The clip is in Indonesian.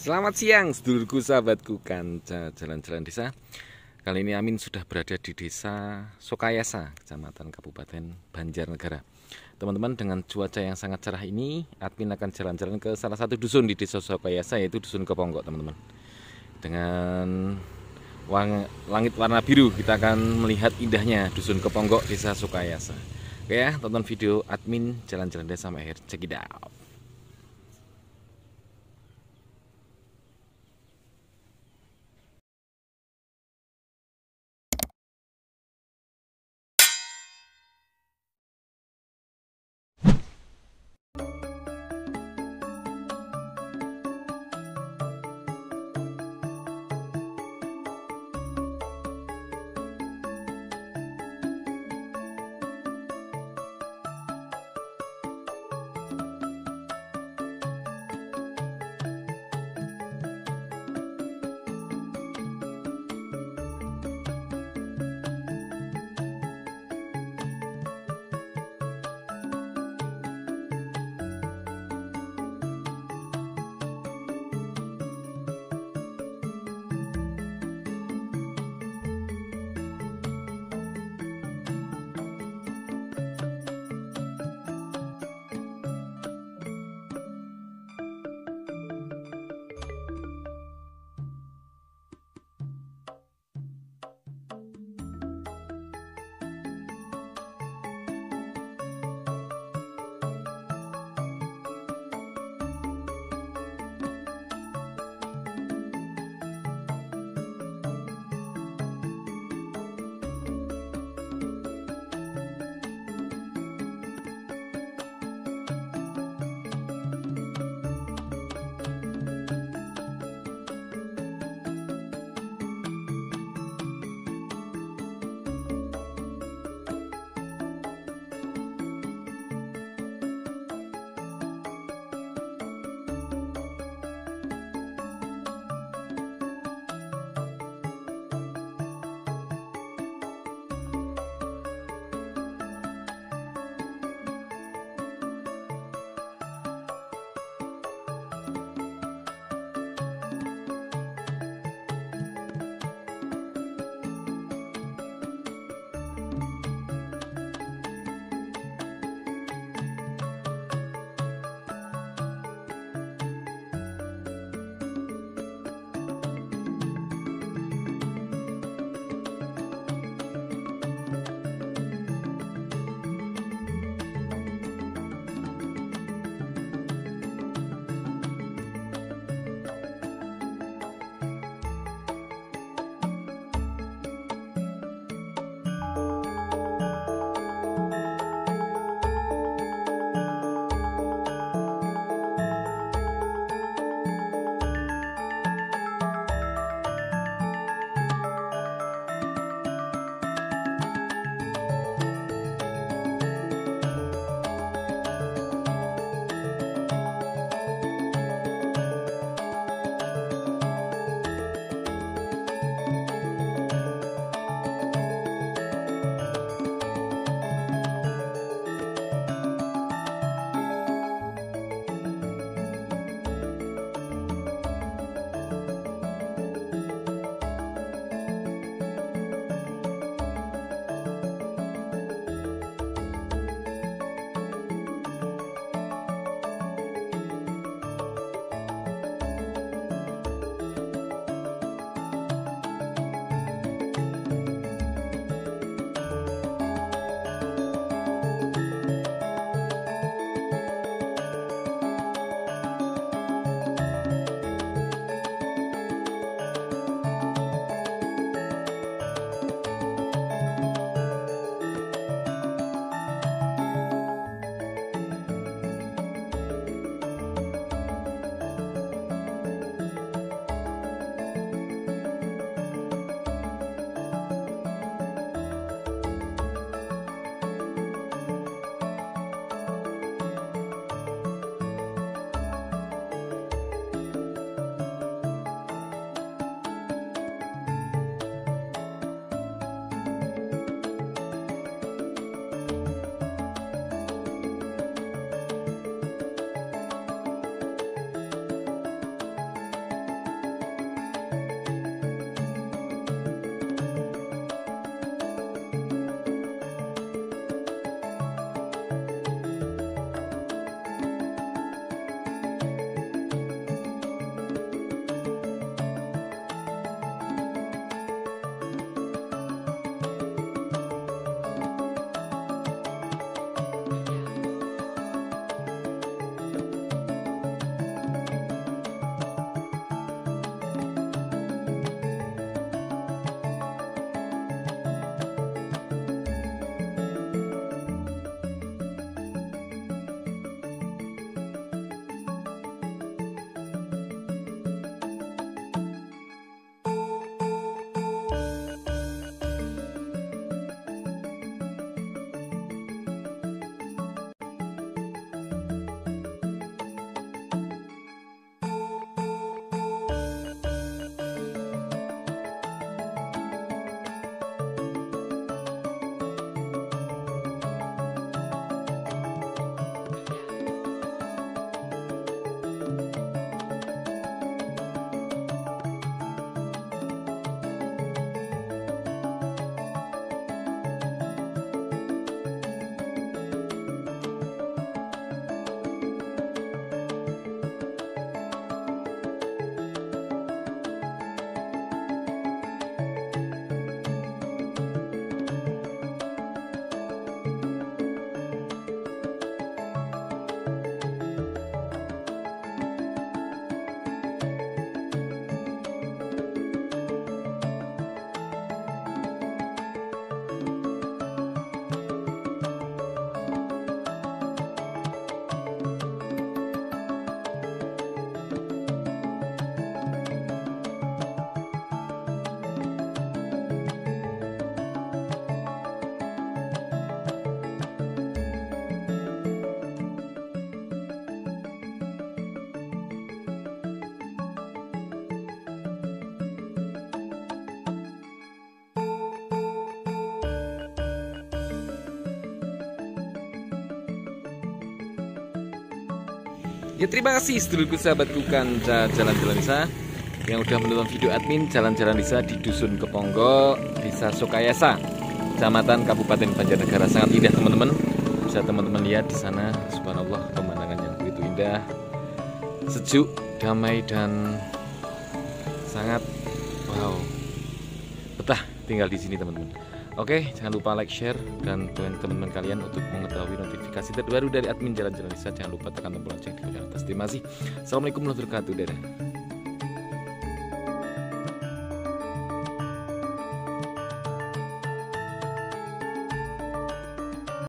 Selamat siang sedulurku sahabatku kanca jalan-jalan desa. Kali ini Amin sudah berada di desa Sukayasa, Kecamatan Kabupaten Banjarnegara. Teman-teman, dengan cuaca yang sangat cerah ini, Admin akan jalan-jalan ke salah satu dusun di desa Sukayasa, yaitu Dusun Keponggok, teman-teman. Dengan langit warna biru, kita akan melihat indahnya Dusun Keponggok, desa Sukayasa. Oke ya, tonton video Admin jalan-jalan desa sampai akhir. Check it out. Ya terima kasih sedulurku sahabatku kanca jalan-jalan desa yang udah menonton video admin jalan-jalan desa di Dusun Keponggo, Desa Sukayasa, Kecamatan Kabupaten Banjarnegara. Sangat indah teman-teman. Bisa teman-teman lihat di sana, subhanallah, pemandangan yang begitu indah, sejuk, damai dan sangat wow. Betah tinggal di sini teman-teman. Oke, jangan lupa like, share, dan teman-teman kalian untuk mengetahui notifikasi terbaru dari admin jalan-jalan desa. Jangan lupa tekan tombol lonceng di bagian atas. Terima kasih. Assalamualaikum warahmatullahi wabarakatuh. Dadah.